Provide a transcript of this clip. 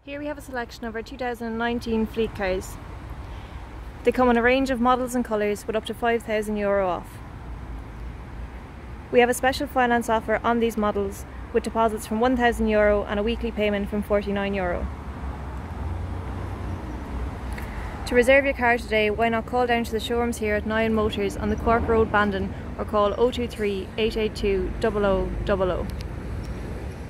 Here we have a selection of our 2019 fleet cars. They come in a range of models and colours with up to €5,000 off. We have a special finance offer on these models with deposits from €1,000 and a weekly payment from €49. To reserve your car today, why not call down to the showrooms here at Nyhan Motors on the Cork Road, Bandon, or call 023 882 0000.